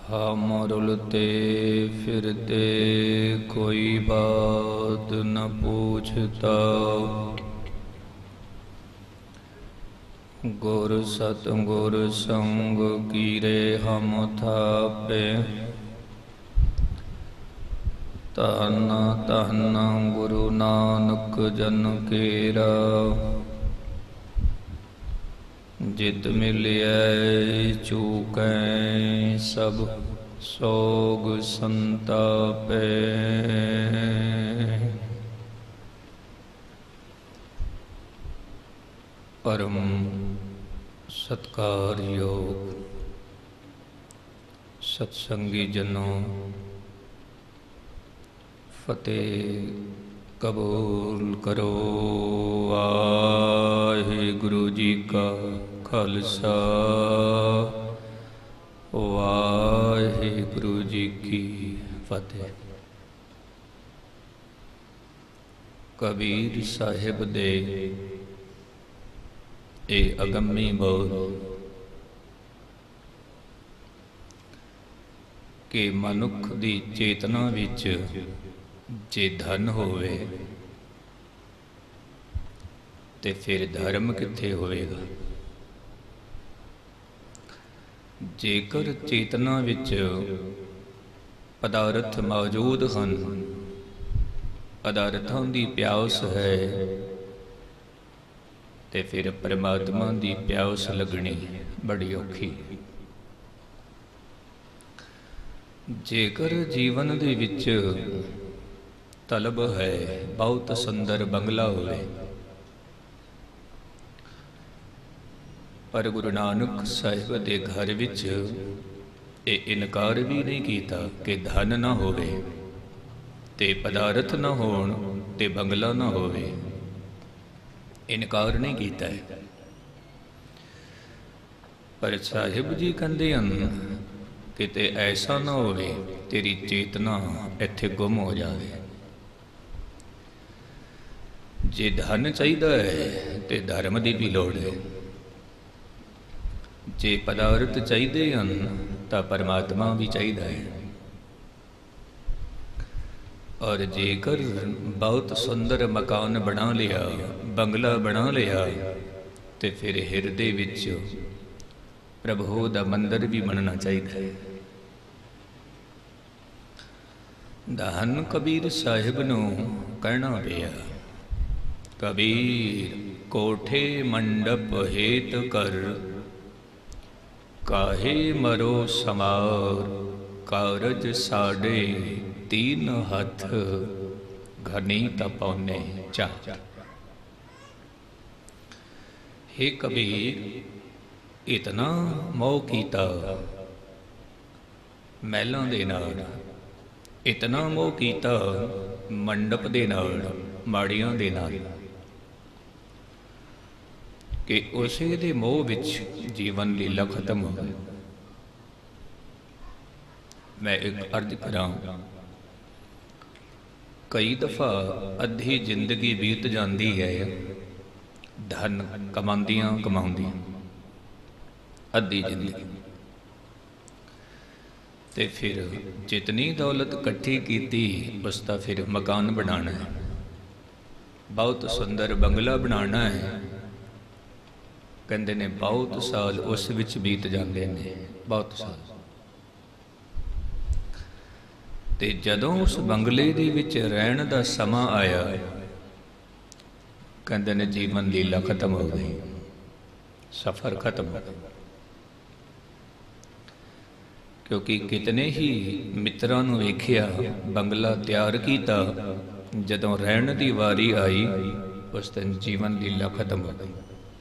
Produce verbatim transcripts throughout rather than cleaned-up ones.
हम रुलते फिरते कोई बात न पूछता। गुर सतगुर संग कीरे हम थापे। धन धन गुरु नानक जन केरा। जित मिलिए चूकै सब सोग संतापे। परम सत्कारयोग सत्संगी जनों, फतेह कबूल करो। वाहिगुरु जी का खालसा, वाहिगुरु जी की फतेह। कबीर साहिब दे ए अगम्मी बोल कि मनुख दी चेतना विच जे धन होवे ते फिर धर्म कित्थे होवेगा। जेकर चेतना विच पदार्थ मौजूद हन, पदार्थों की प्यास है, ते फिर परमात्मा की प्यास लगनी बड़ी औखी। जेकर जीवन दे विच तलब है बहुत सुंदर बंगला होवे, पर गुरु नानक साहिब दे घर विच ये इनकार भी नहीं किया कि धन ना होवे ते पदार्थ ना होण ते बंगला ना होवे। इनकार नहीं किया है। पर साहिब जी कहते हैं किते ऐसा ना होवे तेरी चेतना इत्थे गुम हो जाए। जे धन चाहिए है तो धर्म की भी लोड़ है। जे पदार्थ चाहिए हैं तो परमात्मा भी चाहिए है। और जेकर बहुत सुंदर मकान बना लिया, बंगला बना लिया, तो फिर हिरदे विच प्रभु दा मंदिर भी बनना चाहिए है। धन कबीर साहिब नूं कहना पिया, कबीर कोठे मंडप हेत कर, काहे मरो समार, कारज साडे तीन हथ, घनी तपौने चार। हे कबीर, इतना मोह कीता महलों दे नाल, इतना मोह कीता मंडप दे नाल, माड़ियां दे नाल, कि उसे दे मोह विच जीवन लीला खत्म हो गई। मैं एक अर्ज करां, कई दफा अद्धी जिंदगी बीत जाती है धन कमांदियां कमाउंदियां, अद्धी जिंदगी, ते फिर जितनी दौलत इकट्ठी की उसका फिर मकान बनाना है, बहुत सुंदर बंगला बनाना है। कहते ने बहुत साल उस विच बीत जाते हैं, बहुत साल। ते जदों उस बंगले दे विच रहन दा समा आया, कहते ने जीवन लीला खत्म हो गई, सफर खत्म हो गया। क्योंकि कितने ही मित्रां नूं वेखिया, बंगला तैयार किया, जदों रहन दी वारी आई उस दिन जीवन लीला खत्म हो गई।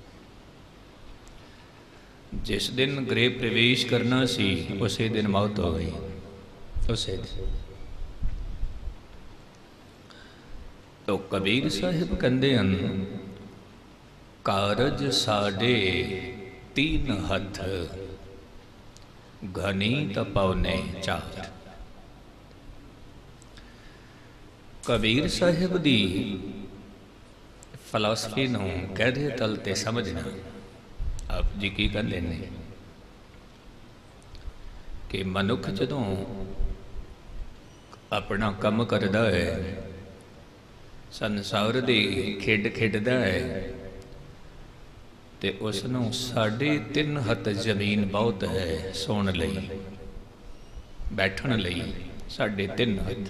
जिस दिन गृह प्रवेश करना सी उसे दिन मौत हो गई, उसे दिन। तो कबीर साहिब कहते हैं, कारज साडे तीन हथ, घनी तपौने चार। कबीर साहिब दी फलसफी नूं कहदे तल ते समझना। आप जी की कहते हैं, कि मनुख जदों अपना कम करदा है, संसार दी खेड खेडदा है, ते उसनूं साढ़े तीन हथ जमीन बहुत है सौण लई, बैठण लई साढ़े तीन हथ।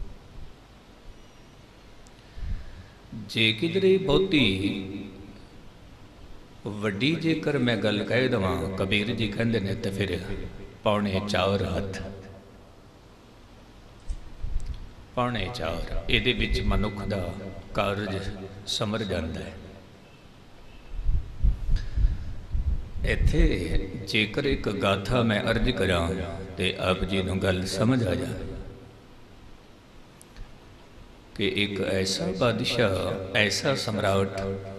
जे किधरे बहुती वड्डी जेकर मैं गल कह देवां, कबीर जी कहंदे ने, ते फिर पौने चार हथ, पौने चार इहदे विच मनुख दा कारज समर जांदा है। इत्थे जेकर एक गाथा मैं अर्ज करां ते आप जी नूं गल समझ आ जाए कि एक ऐसा बादशाह, ऐसा सम्राट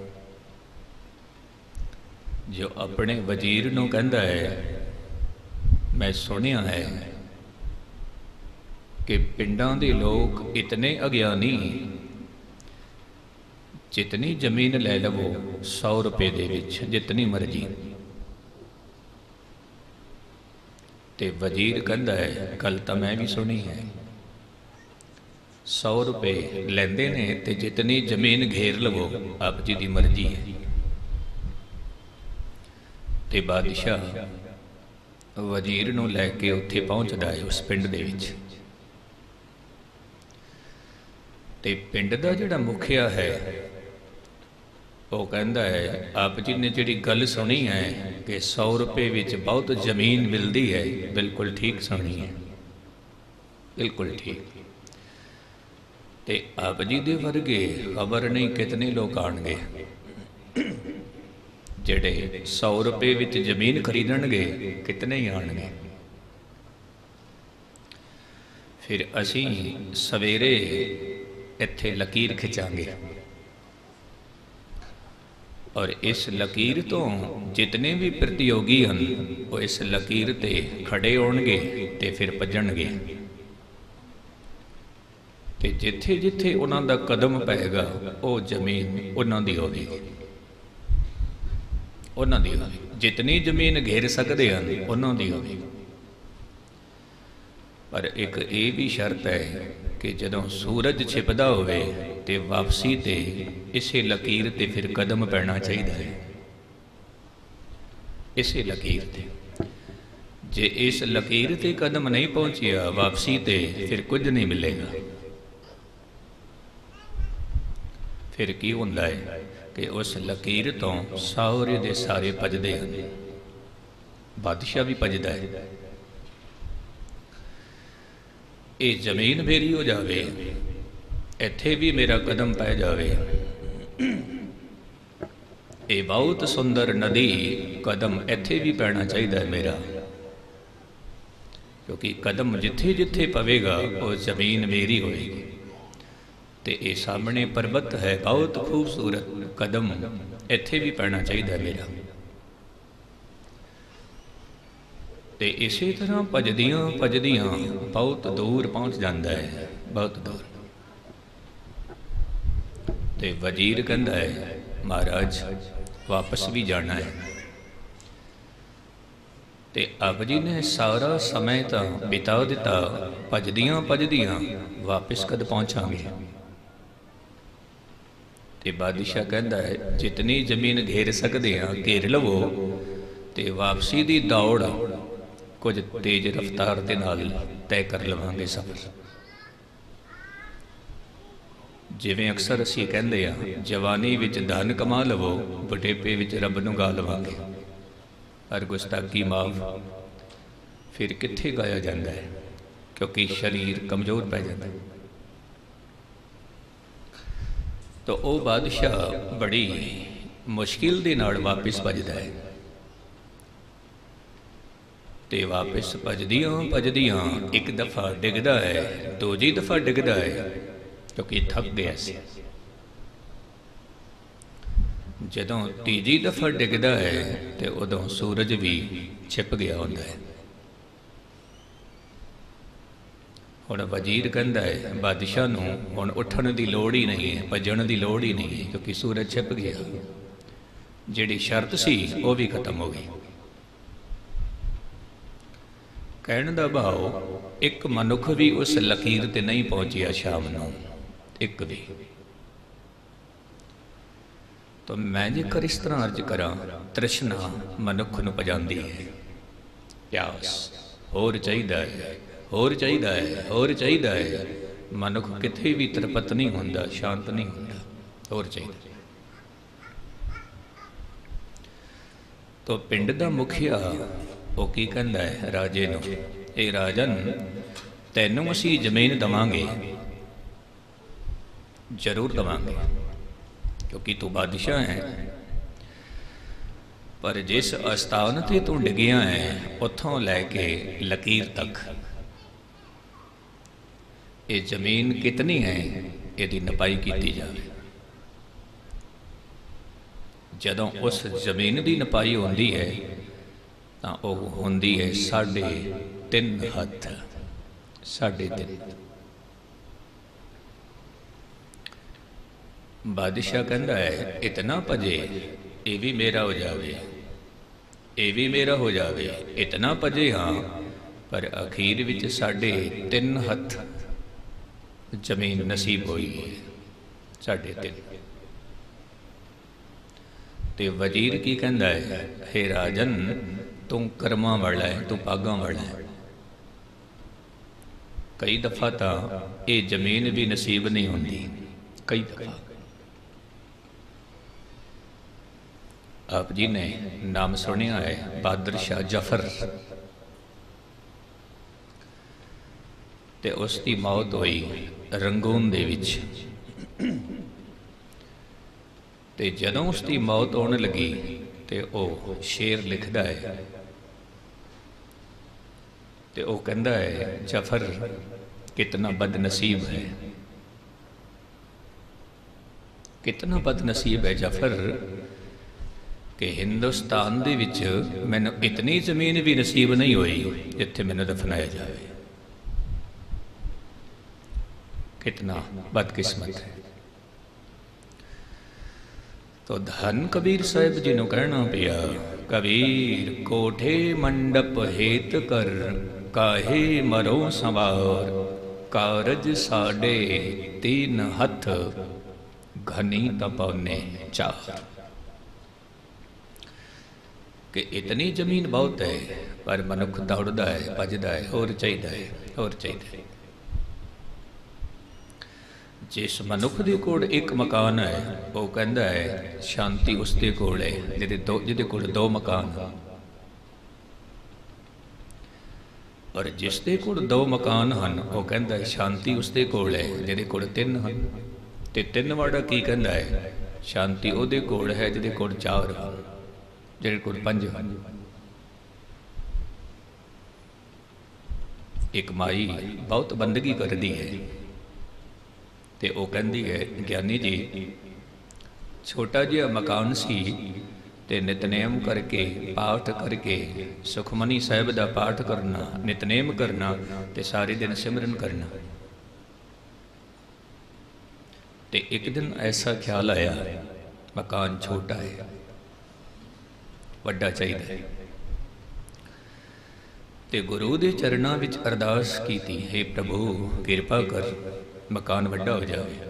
जो अपने वजीर नूं कहंदा है, मैं सुनिया है कि पिंडां दे लोग इतने अज्ञानी, जितनी जमीन ले लवो सौ रुपए दे विच जितनी मर्जी। ते वजीर कहंदा है, गल तां मैं भी सुनी है, सौ रुपए लेंदे ने ते जितनी जमीन घेर लवो आप जी दी मर्जी है। ते बादशाह वजीर नूं लैके उत्थे पहुंचदा है उस पिंड दे विच। ते पिंड दा जिहड़ा मुखिया है वो कहंदा है, आप जी ने जिहड़ी गल सुनी है कि सौ रुपए विच बहुत जमीन मिलती है, बिल्कुल ठीक सुनी है, बिल्कुल ठीक। ते आप जी दे वर्गे खबर नहीं कितने लोग आउणगे जिहड़े सौ रुपए विच जमीन खरीदणगे, कितने ही आउणगे। फिर असीं सवेरे इत्थे लकीर खिंचांगे और इस लकीर तो जितने भी प्रतियोगी हैं वो इस लकीर ते खड़े होणगे ते फिर भजणगे। ते जिथे जिथे उन्हां दा कदम पेगा वो जमीन उन्हां दी होवेगी, उन्हां दी होवेगी। जितनी जमीन घेर सकते हैं उन्हां दी होवेगी। पर एक ये भी शर्त है कि जदों सूरज छिपदा होवे ते वापसी ते इसे लकीर ते फिर कदम पैना चाहिए है, इसे लकीर ते। जे इस लकीर ते कदम नहीं पहुंचिया वापसी ते फिर कुछ नहीं मिलेगा। फिर की हुंदा है कि उस लकीर तो सारे दे सारे भजदे हैं, बादशाह भी भजदा है। ये जमीन मेरी हो जावे, इत्थे भी मेरा कदम पै जावे, ये बहुत सुंदर नदी कदम इत्थे भी पैना चाहिए मेरा, क्योंकि कदम जिथे जिथे पवेगा वो जमीन मेरी होएगी। ते ये सामने पर्वत है बहुत खूबसूरत, कदम इत्थे भी पैना चाहिए मेरा। ते इसी तरह भजदियां भजदियां बहुत दूर पहुंच जाता है, बहुत दूर। ते वजीर कहता है, महाराज वापस भी जाना है। ते आप जी ने सारा समय तो बिता दिता, भजदियां भजदियां वापस कद पहुंचांगे। ते बादशाह कहता है, जितनी जमीन घेर सकते हैं घेर लवो, ते वापसी की दौड़ कुछ तेज रफ्तार के नाल तय कर लवांगे सफर। जिवें अक्सर असीं कहंदे आ, जवानी विच धन कमा लवो, बुढ़ेपे विच रब नूं गा लवांगे। हर गुस्ताखी माफ, फिर कित्थे गाया जाता है, क्योंकि शरीर कमजोर पै जाता है। तो वह बादशाह बड़ी मुश्किल दे नाल वापिस भजदा है। ते वापिस भजदियां भजदियां एक दफ़ा डिगदा है, दूजी दफ़ा डिगदा है, क्योंकि थक गया सी। जदों तीजी दफ़ा डिगदा है तो उदों सूरज भी छिप गया होंदा है। हुण वजीर कहंदा है बादशाह नूं हुण उठण दी लोड़ ही नहीं है, भजण दी लोड़ ही नहीं है, क्योंकि सूरज छिप गया। जिहड़ी शर्त सी वो भी खत्म हो गई। ਕਹਿਣ ਦਾ ਭਾਵ ਇੱਕ ਮਨੁੱਖ ਵੀ ਉਸ ਲਕੀਰ ਤੇ ਨਹੀਂ ਪਹੁੰਚਿਆ ਸ਼ਾਮ ਨੂੰ, ਇੱਕ ਵੀ। ਤਾਂ ਮੈਂ ਜੇਕਰ ਇਸ ਤਰ੍ਹਾਂ ਅਰਜ਼ ਕਰਾਂ, ਤ੍ਰਿਸ਼ਨਾ ਮਨੁੱਖ ਨੂੰ ਪਜਾਂਦੀ ਹੈ, ਪਿਆਸ, ਹੋਰ ਚਾਹੀਦਾ ਹੈ, ਹੋਰ ਚਾਹੀਦਾ ਹੈ, ਹੋਰ ਚਾਹੀਦਾ ਹੈ। ਮਨੁੱਖ ਕਿਤੇ ਵੀ ਤ੍ਰਿਪਤ ਨਹੀਂ ਹੁੰਦਾ, ਸ਼ਾਂਤ ਨਹੀਂ ਹੁੰਦਾ, ਹੋਰ ਚਾਹੀਦਾ। ਤਾਂ ਪਿੰਡ ਦਾ ਮੁਖੀਆ ਉਹ ਕੀ ਕਹਿੰਦਾ ਹੈ ਰਾਜੇ ਨੂੰ, ਇਹ ਰਾਜਨ ਤੈਨੂੰ ਅਸੀਂ ਜ਼ਮੀਨ ਦੇਵਾਂਗੇ, ਜ਼ਰੂਰ ਦੇਵਾਂਗੇ, ਕਿਉਂਕਿ ਤੂੰ ਬਾਦਸ਼ਾਹ ਹੈ। ਪਰ ਜਿਸ ਅਸਥਾਨ ਤੇ ਤੂੰ ਡਿੱਗਿਆ ਹੈ, ਉੱਥੋਂ ਲੈ ਕੇ ਲਕੀਰ ਤੱਕ ਇਹ ਜ਼ਮੀਨ ਕਿਤਨੀ ਹੈ, ਇਹਦੀ ਨਪਾਈ ਕੀਤੀ ਜਾਵੇ। ਜਦੋਂ ਉਸ ਜ਼ਮੀਨ ਦੀ ਨਪਾਈ ਹੁੰਦੀ ਹੈ ਤਾਂ ਉਹ ਹੁੰਦੀ ਹੈ ਸਾਢੇ ਤਿੰਨ ਹੱਥ, ਸਾਢੇ ਤਿੰਨ। ਬਾਦਸ਼ਾਹ ਕਹਿੰਦਾ ਹੈ ਇਤਨਾ ਭਜੇ, ਇਹ ਵੀ ਮੇਰਾ ਹੋ ਜਾਵੇ, ਇਹ ਵੀ ਮੇਰਾ ਹੋ ਜਾਵੇ, ਇਤਨਾ ਭਜੇ ਹਾਂ, ਪਰ ਅਖੀਰ ਵਿੱਚ ਸਾਢੇ ਤਿੰਨ ਹੱਥ ਜ਼ਮੀਨ ਨਸੀਬ ਹੋਈ ਹੈ, ਸਾਢੇ ਤਿੰਨ। ਤੇ ਵਜ਼ੀਰ ਕੀ ਕਹਿੰਦਾ ਹੈ, ਹੇ ਰਾਜਨ ਤੂੰ ਕਰਮਾਂ ਵਾਲਾ ਹੈ, ਤੂੰ ਭਾਗਾਂ ਵਾਲਾ ਹੈ। ਕਈ ਦਫਾ ਤਾਂ ਇਹ ਜ਼ਮੀਨ ਵੀ ਨਸੀਬ ਨਹੀਂ ਹੁੰਦੀ, ਕਈ ਦਫਾ। ਆਪ ਜੀ ਨੇ ਨਾਮ ਸੁਣਿਆ ਹੈ ਬਹਾਦਰ ਸ਼ਾਹ ਜ਼ਫਰ, ਤੇ ਉਸ ਦੀ ਮੌਤ ਹੋਈ ਰੰਗੂਨ ਦੇ ਵਿੱਚ। ਤੇ ਜਦੋਂ ਉਸ ਦੀ ਮੌਤ ਹੋਣ ਲੱਗੀ ਤੇ ਉਹ ਸ਼ੇਰ ਲਿਖਦਾ ਹੈ, ਤੇ ਉਹ ਕਹਿੰਦਾ ਹੈ ਜ਼ਫਰ ਕਿਤਨਾ ਬਦਨਸੀਬ ਹੈ, ਕਿਤਨਾ ਬਦਨਸੀਬ ਹੈ ਜ਼ਫਰ ਕਿ ਹਿੰਦੁਸਤਾਨ ਦੇ ਵਿੱਚ ਮੈਨੂੰ ਇਤਨੀ ਜ਼ਮੀਨ ਵੀ ਨਸੀਬ ਨਹੀਂ ਹੋਈ ਜਿੱਥੇ ਮੈਨੂੰ ਦਫਨਾਇਆ ਜਾਵੇ। कितना बदकिस्मत है। तो धन कबीर साहिब जी ने कहना पिया, कबीर कोठे मंडप हेत कर, काहे मरो संवार, कारज साडे तीन हथ, घनी तपौने चार। कि इतनी जमीन बहुत है पर मनुख दौड़दा है, भजदा है, होर चाहिदा है, होर चाहिदा है। जिस मनुख दे कोल एक मकान है वो कहता है शांति उसके कोल है, जिहदे दो जिहदे कोल दो मकान। और जिस दे कोल दो मकान हैं वो कहता है शांति उसके कोल है, जिहदे कोल तीन हैं। ते तीन वाला की कहता है शांति उहदे कोल है जिहदे कोल चार हैं, जिहदे कोल पंज हैं। एक माई बहुत बंदगी करदी है ते वो कहती है ज्ञानी जी छोटा जिहा मकान सी ते नितनेम करके पाठ करके सुखमनी साहिब दा पाठ करना, नितनेम करना ते सारे दिन सिमरन करना। ते एक दिन ऐसा ख्याल आया मकान छोटा है, वड्डा चाहिए। ते गुरु दे चरणां विच अरदास कीती, हे प्रभु किरपा कर मकान वड्डा हो जाए।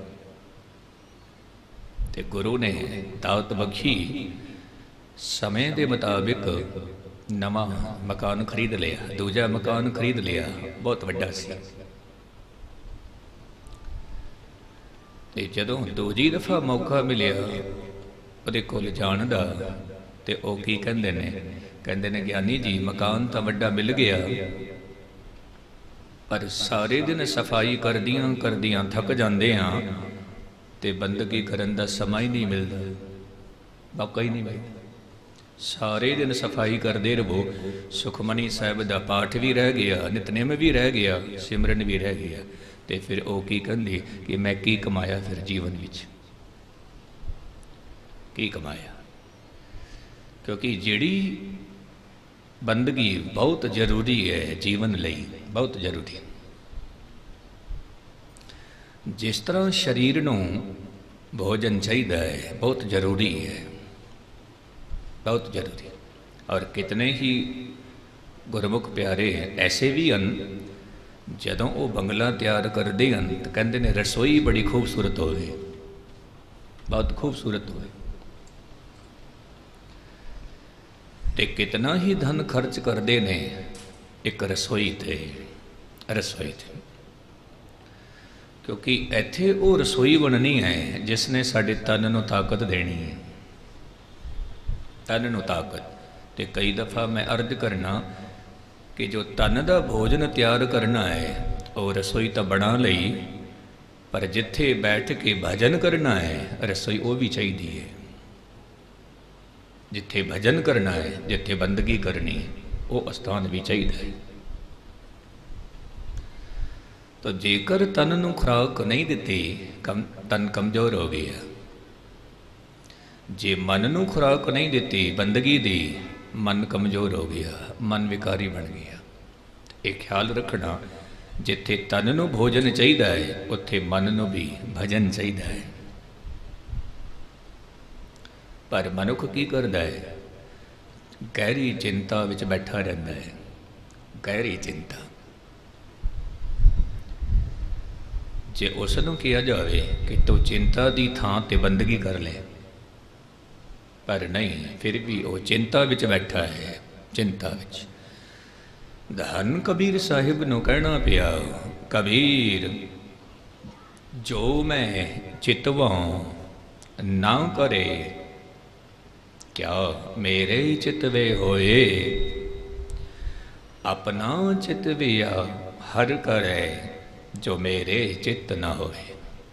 ते गुरु ने दात बख्शी, समय के मुताबिक नवा मकान खरीद लिया, दूजा मकान खरीद लिया, बहुत वड्डा सी। ते जदों दूजी दफा मौका मिलिया उहदे कोल जाण दा, ते ओह की कहंदे ने, कहंदे ने ज्ञानी जी मकान तां वड्डा मिल गया पर सारे दिन सफाई करदियां करदियां थक जाते हाँ, तो बंदगी करन दा समा ही नहीं मिलता, मौका ही नहीं मिलता। सारे दिन सफाई करते रहो, सुखमनी साहिब दा पाठ भी रह गया, नितनेम भी रह गया, सिमरन भी रह गया। तो फिर वो की कहंदी कि मैं की कमाया, फिर जीवन विच की कमाया। क्योंकि जिहड़ी बंदगी बहुत जरूरी है जीवन लई, बहुत जरूरी। जिस तरह शरीर नूं भोजन चाहिए है, बहुत जरूरी है, बहुत जरूरी। और कितने ही गुरमुख प्यारे ऐसे भी हैं जदों वो बंगला तैयार करते हैं तो कहते हैं रसोई बड़ी खूबसूरत होवे, बहुत खूबसूरत होवे, ते कितना ही धन खर्च करते ने एक रसोई ते रसोई ते क्योंकि इत्थे वो रसोई बननी है जिसने साडे तन नूं ताकत देनी है, तन नूं ताकत। ते कई दफ़ा मैं अर्ज करना कि जो तन का भोजन तैयार करना है वो रसोई तो बना लई, पर जिथे बैठ के भजन करना है रसोई वो भी चाहिए है। जिथे भजन करना है, जिथे बंदगी करनी है वो स्थान भी चाहिए है। तो जेकर तन नूं खुराक नहीं दिती कम तन कमज़ोर हो गया, जे मन नूं खुराक नहीं दिती बंदगी दी मन कमज़ोर हो गया, मन विकारी बन गया। एक ख्याल रखना जिथे तन नूं भोजन चाहिए है उत्थे मन नूं भी भजन चाहिए है। पर मनुख की करता है, गहरी चिंता विच बैठा रहता है, गहरी चिंता। जे उसनूं किया जाए कि तू चिंता की थां ते बंदगी कर ले, पर नहीं, फिर भी वो चिंता विच बैठा है, चिंता विच। धन कबीर साहिब नूं कहना पिया, कबीर जो मैं चितवां ना करे क्या मेरे चितवे होए, अपना चितविया हर करे जो मेरे चित्त ना होए।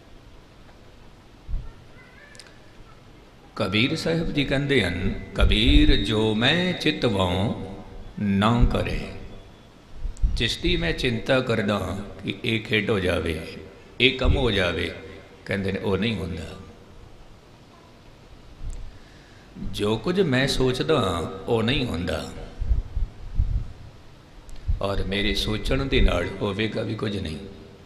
कबीर साहिब जी कहते हैं, कबीर जो मैं चितवां ना करे, जिसकी मैं चिंता करदा कि एक खेड हो जाए, एक कम हो जाए, कहते हैं वो नहीं होंदा। जो कुछ मैं सोचदा वो नहीं होंदा, और मेरे सोचण दे नाल होवेगा भी कुछ नहीं।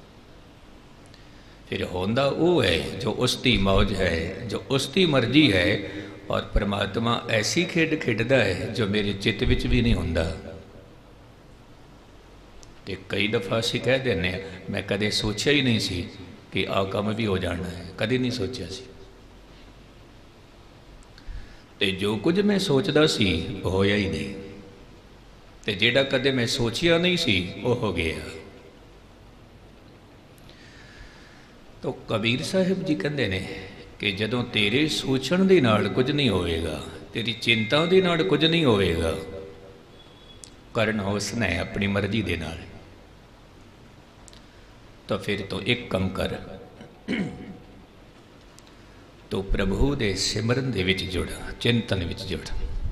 फिर होंदा वो है जो उसकी मौज है, जो उसकी मर्जी है, और परमात्मा ऐसी खेड खेडदा है जो मेरे चित्त विच भी नहीं होंदा। ते कई दफ़ा असीं कह देने मैं कदे सोचा ही नहीं सी कि आ काम भी हो जाना है, कदे नहीं सोचा सी। ते जो कुछ मैं सोचदा सी होया ही नहीं, ते जेड़ा कदे मैं सोचिया नहीं सी वो हो गया। तो कबीर साहिब जी कहते हैं कि जदों तेरे सोचण दे नाल कुछ नहीं होएगा, तेरी चिंता दे नाल कुछ नहीं होएगा, करना उसने अपनी मर्जी दे नाल, तो फिर तो एक कम कर, तो प्रभु दे सिमरन दे विच जुड़, चिंतन विच जुड़।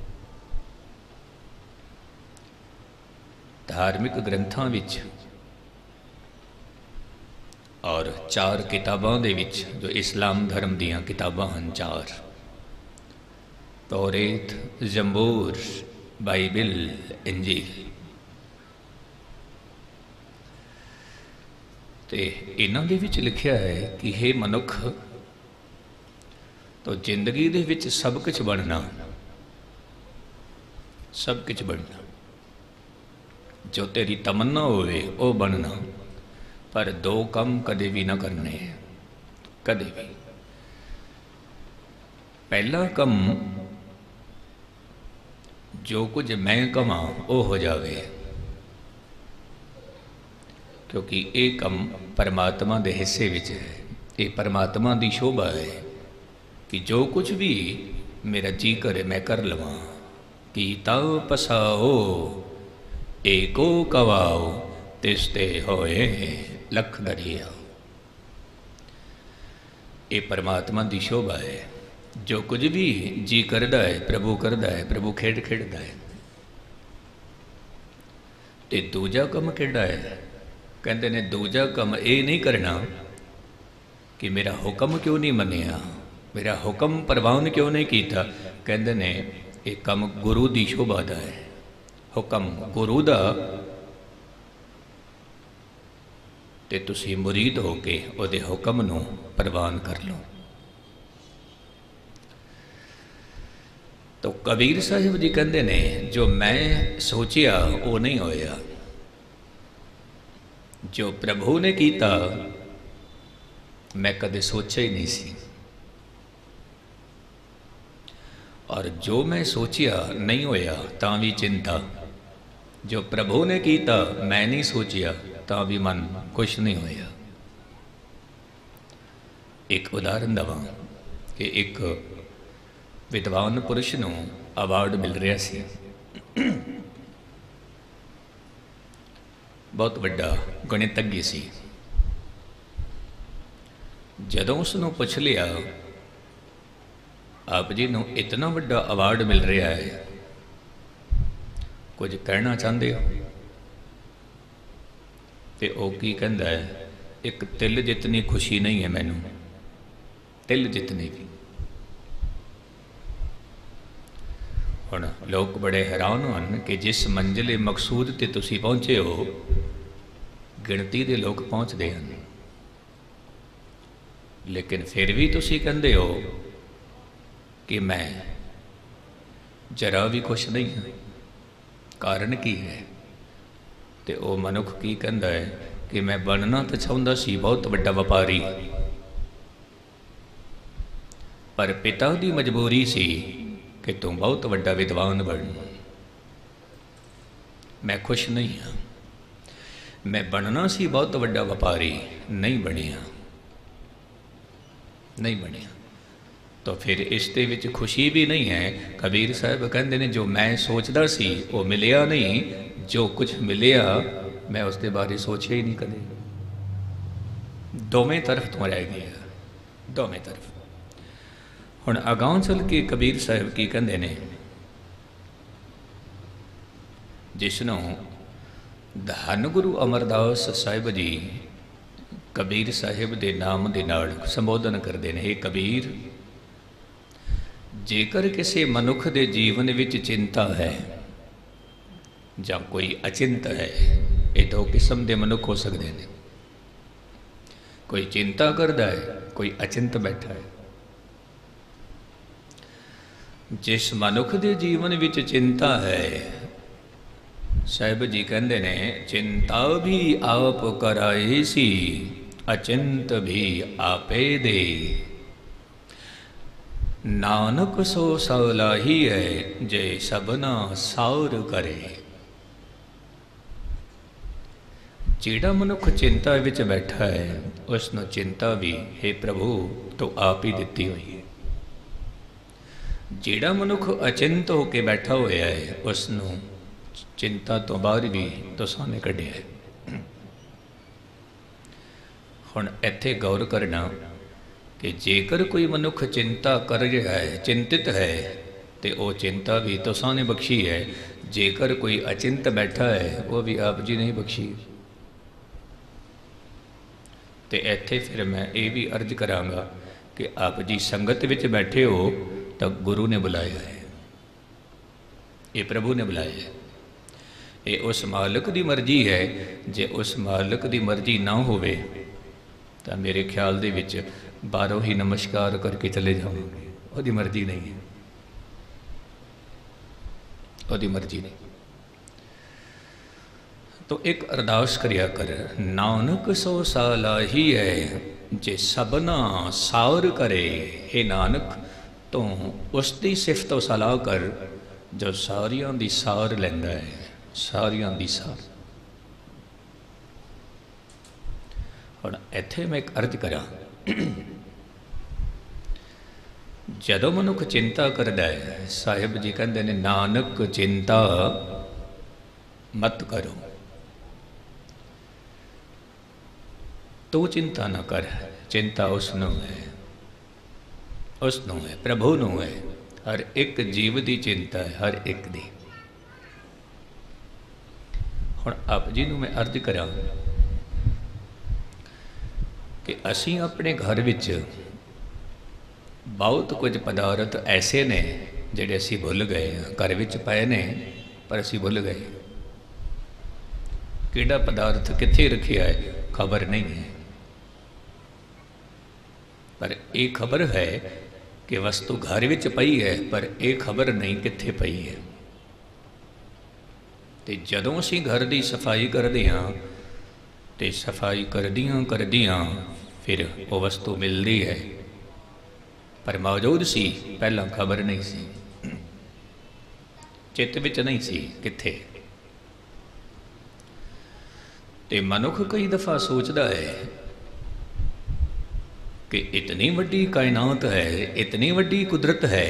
धार्मिक ग्रंथां विच और चार किताबां दे विच जो इस्लाम धर्म दीयां किताबां हन चार, तौरेत, जंबूर, बाइबिल, इंजील, ते इन्हां दे विच लिखिया है कि हे मनुख, तो जिंदगी दे विच सब कुछ बनना, सब कुछ बनना, जो तेरी तमन्ना होवे वो बनना, पर दो काम कदे भी ना करने, कदे भी। पहला कम जो कुछ मैं कमा वो हो जावे, क्योंकि ये कम परमात्मा दे हिस्से विच है, ये परमात्मा दी शोभा है कि जो कुछ भी मेरा जी करे मैं कर लवां। कीता पसाओ एको कवाओ तिसते होए लख दरिया। ये परमात्मा की शोभा है, जो कुछ भी जी करदा है प्रभु करदा है, प्रभु खेड खेडदा है। ते दूजा कम केड़ा है, कहते ने दूजा कम ये नहीं करना कि मेरा हुक्म क्यों नहीं मनिया, मेरा हुक्म प्रवान क्यों नहीं किया। कहते ने एक कम गुरु की शोभा का है, हुक्म गुरु का, ते तुसी मुरीद हो के उहदे हुक्म नूं प्रवान कर लो। तो कबीर साहिब जी कहते ने जो मैं सोचिया वो नहीं होया, जो प्रभु ने किया मैं कदे सोचा ही नहीं सी, और जो मैं सोचिया नहीं होया तां भी चिंता, जो प्रभु ने किया मैं नहीं सोचिया तां भी मन खुश नहीं होया। एक उदाहरण दवा कि एक विद्वान पुरुष नूं अवार्ड मिल रहा सी, बहुत वड्डा गणितज्ञ सी। जदों उसनूं पुछ लिया आप जी नूं इतना वड्डा अवार्ड मिल रहा है, कुछ कहना चाहते हो? तो वह की कहता है, एक तिल जितनी खुशी नहीं है मैनू, तिल जितनी भी। हुण लोग बड़े हैरान होन कि जिस मंजिले मकसूद ते तुसी पहुँचे हो गिणती दे लोग पहुँचते हैं, लेकिन फिर भी तुसी कहते हो कि मैं जरा भी खुश नहीं हाँ। कारण की है? तो वह मनुख की कहता है कि मैं बनना तो चाहता सी बहुत बड़ा व्यापारी, पर पिता की मजबूरी सी कि तू बहुत बड़ा विद्वान बन। मैं खुश नहीं हाँ। मैं बनना सी बहुत बड़ा व्यापारी, नहीं बनिया, नहीं बनिया। तो फिर इस दे विच खुशी भी नहीं है। कबीर साहब कहते हैं जो मैं सोचता सी वो मिलिया नहीं, जो कुछ मिलिया मैं उसके बारे सोचा ही नहीं कदे। दोवें तरफ तो रह गया, दोवें तरफ। हुण अगां चल के कबीर साहब की कहते हैं, जिसनों धन गुरु अमरदास साहिब जी कबीर साहिब के नाम के नाल संबोधन करते हैं, हे कबीर, जेकर किसी मनुख के जीवन विच चिंता है ਜਾਂ कोई अचिंत है, ये दो किस्म के मनुख हो सकते हैं। कोई चिंता करता है, कोई अचिंत बैठा है। जिस मनुख के जीवन विच चिंता है, साहिब जी कहते ने, चिंता भी आप कराए सी, अचिंत भी आपे दे। नानक सो सलाही है, जे सबना सार करे। जिहड़ा मनुख चिंता विच बैठा है, उसनों चिंता भी हे प्रभु तो आप ही दिती हुई है। जिहड़ा मनुख अचिंत होकर बैठा होया है, उसनों चिंता तो बाहर भी तुसां ने कढ़िया है। हुण इत्थे गौर करना कि जेकर कोई मनुख चिंता कर रहा है, चिंतित है, तो वह चिंता भी तुसां ने बख्शी है। जेकर कोई अचिंत बैठा है, वो भी आप जी ने ही बख्शी। तो इत्थे फिर मैं ये भी अर्ज कराँगा कि आप जी संगत विच बैठे हो तो गुरु ने बुलाया है, ये प्रभु ने बुलाया है। ये उस मालिक की मर्जी है। जे उस मालिक की मर्जी ना होवे तो मेरे ख्याल दे विच बारों ही नमस्कार करके चले जाओगे। उसकी मर्जी नहीं है, उसकी मर्जी नहीं। तो एक अरदास करिया कर, नानक सो सालाही है, जे सबना सार करे। हे नानक, तो उसकी सिफत सलाह कर जो सारियां दी सार लैंदा है, सारियां दी सार। हुण इत्थे मैं एक अर्ज करा, जदों मनुख चिंता करता है, साहिब जी कहते हैं नानक चिंता मत करो। तू चिंता ना कर, चिंता उसनों है, उसनों है, प्रभु नूं है। हर एक जीव की चिंता है, हर एक दी। हुण आप जी नूं मैं अर्ज करा कि असीं अपने घर विच बहुत कुछ पदार्थ ऐसे ने जिहड़े असीं भुल गए। घर विच पए ने पर असीं भुल गए। किहड़ा पदार्थ कित्थे रखिया है खबर नहीं है, पर एक खबर है कि वस्तु घर विच पई है पर यह खबर नहीं कित्थे पई है। तो जदों असी घर की सफाई करते हाँ तो सफाई करदियाँ करदियाँ फिर वो वस्तु मिलती है, पर मौजूद सी पहला खबर नहीं सी, चित्त विच नहीं सी कित्थे। ते मनुख कई दफ़ा सोचता है कि इतनी वड्डी कायनात है, इतनी वड्डी कुदरत है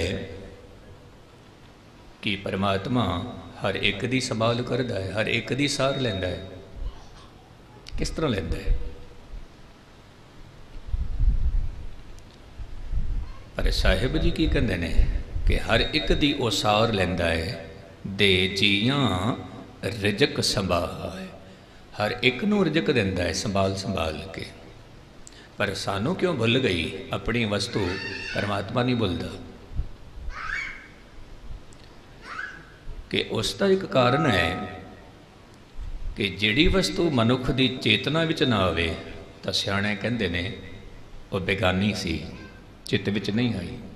कि परमात्मा हर एक दी संभाल करता है, हर एक दी सार लैंदा है। किस तरह लैंदा है? पर साहिब जी की कहते हैं कि हर एक दी वो सार लैंदा है, दे जियां रिजक संभाल, हर एक नूं रिजक दिंदा है संभाल संभाल के। पर सानू क्यों भुल गई अपनी वस्तु, परमात्मा नहीं भुलदा। कि उसका एक कारण है कि जिहड़ी वस्तु मनुख की चेतना विच ना आवे तां सियाणे कहंदे ने वो बेगानी सी, चित्त विच नहीं आई।